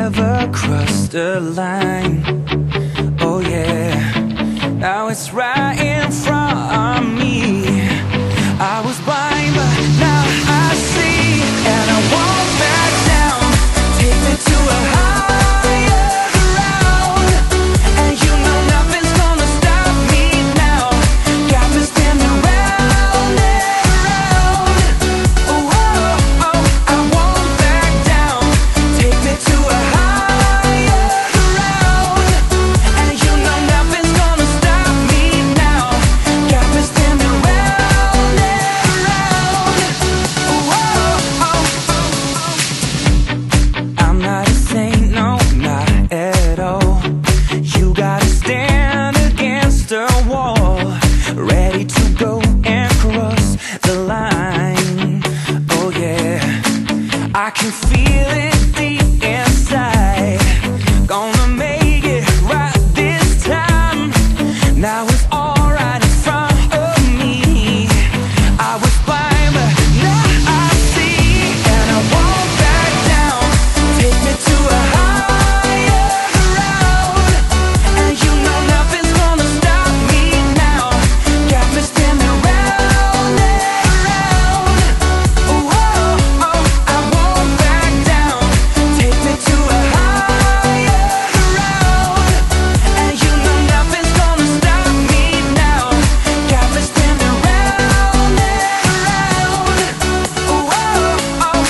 never crossed the line. Oh yeah, now it's right in front of me. I was blind, but now I see, and I won't back down. Take me to a higher ground, and you know nothing's gonna stop me now. Got me spinning round and round. Oh, oh, oh, I won't back down. Take me to a higher ground, and you know nothing's gonna stop me now. Got me spinning round and round. Oh, oh, oh. I'm not a saint, no, not at all. You gotta stand against the wall, ready to go and cross the line. Oh yeah, I can feel it deep inside. Gonna make it right this time. Now it's all right in front of me. I was blind, but now I see, and I won't back down. Take me to a higher ground, and you know nothing's gonna stop me now. Got me spinning round and round. Oh, oh, oh, I won't back down. Take me to a higher ground, and you know nothing's gonna stop me now. Got me spinning round and round. Oh, oh, oh.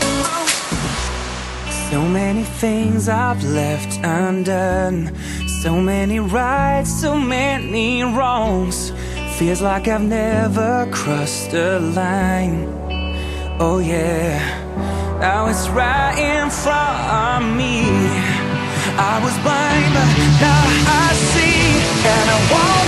So many things I've left undone, so many rights, so many wrongs. Feels like I've never crossed the line. Oh yeah, now it's right in front of me. I was blind, but now I see, and I won't